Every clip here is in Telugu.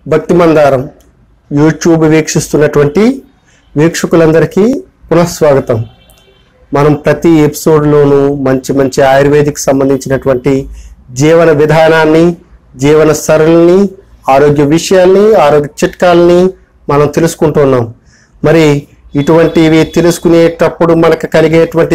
భక్తి మందారం యూట్యూబ్ వీక్షిస్తున్నటువంటి వీక్షకులందరికీ పునఃస్వాగతం. మనం ప్రతి ఎపిసోడ్లోనూ మంచి మంచి ఆయుర్వేదిక్ సంబంధించినటువంటి జీవన విధానాన్ని, జీవన సరళిని, ఆరోగ్య విషయాల్ని, ఆరోగ్య చిట్కాలని మనం తెలుసుకుంటున్నాం. మరి ఇటువంటివి తెలుసుకునేటప్పుడు మనకు కలిగేటువంటి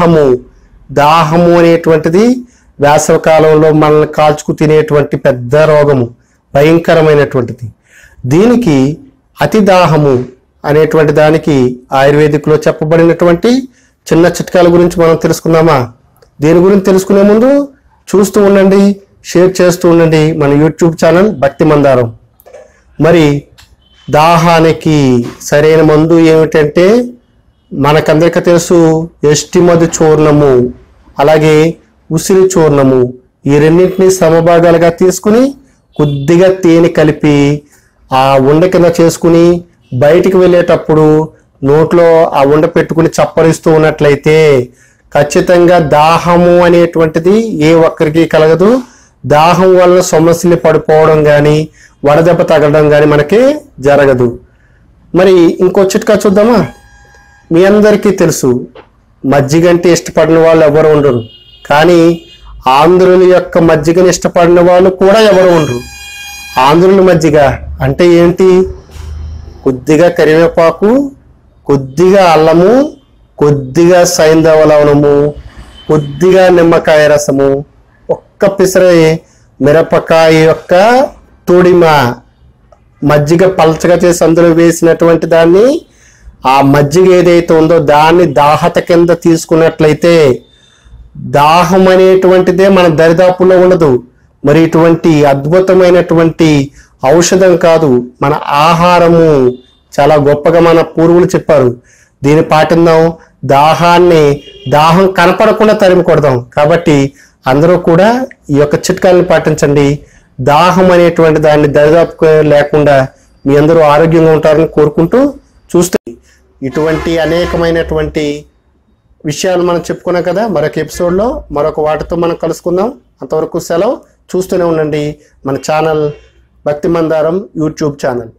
దాహము అనేటువంటిది వేసవి కాలంలో మనల్ని కాల్చుకు తినేటువంటి పెద్ద రోగము, భయంకరమైనటువంటిది. దీనికి అతి దాహము అనేటువంటి దానికి ఆయుర్వేదిక్లో చెప్పబడినటువంటి చిన్న చిట్కాల గురించి మనం తెలుసుకుందామా? దీని గురించి తెలుసుకునే ముందు చూస్తూ ఉండండి, షేర్ చేస్తూ ఉండండి మన యూట్యూబ్ ఛానల్ భక్తి మందారం. మరి దాహానికి సరైన మందు ఏమిటంటే మనకందరికీ తెలుసు, ఎస్టిమది చూర్ణము, అలాగే ఉసిరి చూర్ణము. ఈ రెండింటినీ సమభాగాలుగా తీసుకుని కొద్దిగా తేనె కలిపి ఆ ఉండ కింద చేసుకుని బయటికి వెళ్ళేటప్పుడు నోట్లో ఆ ఉండ పెట్టుకుని చప్పరిస్తూ ఉన్నట్లయితే ఖచ్చితంగా దాహము అనేటువంటిది ఏ ఒక్కరికి కలగదు. దాహం వల్ల సమస్యలు పడిపోవడం కానీ, వడదెబ్బ తగలడం కానీ మనకి జరగదు. మరి ఇంకో చిట్కా చూద్దామా? మీ అందరికీ తెలుసు, మజ్జిగ అంటే ఇష్టపడిన వాళ్ళు ఎవరు ఉండరు, కానీ ఆంధ్రుల యొక్క మజ్జిగని ఇష్టపడిన వాళ్ళు కూడా ఎవరు ఉండరు. ఆంధ్రుల మజ్జిగ అంటే ఏంటి? కొద్దిగా కరివేపాకు, కొద్దిగా అల్లము, కొద్దిగా సైంధవ లవణము, కొద్దిగా నిమ్మకాయ రసము, ఒక్క పిసరే మిరపకాయ యొక్క తొడిమ, మజ్జిగ పలచగా చేసి అందులో వేసినటువంటి దాన్ని, ఆ మజ్జిగ ఏదైతే ఉందో దాన్ని దాహత కింద తీసుకున్నట్లయితే దాహం అనేటువంటిదే మన దరిదాపుల్లో ఉండదు. మరి ఇటువంటి అద్భుతమైనటువంటి ఔషధం కాదు, మన ఆహారము చాలా గొప్పగా మన పూర్వులు చెప్పారు. దీన్ని పాటిద్దాం. దాహం కనపడకుండా తరిమి కొడదాం. కాబట్టి అందరూ కూడా ఈ యొక్క చిట్కాలను పాటించండి. దాహం అనేటువంటి దాన్ని దరిదాపు లేకుండా మీ అందరూ ఆరోగ్యంగా ఉంటారని కోరుకుంటూ, చూస్తే ఇటువంటి అనేకమైనటువంటి విషయాలు మనం చెప్పుకున్నాం కదా. మరొక ఎపిసోడ్లో మరొక వాటితో మనం కలుసుకుందాం. అంతవరకు సెలవు. చూస్తూనే ఉండండి మన ఛానల్ భక్తి మందారం యూట్యూబ్ ఛానల్.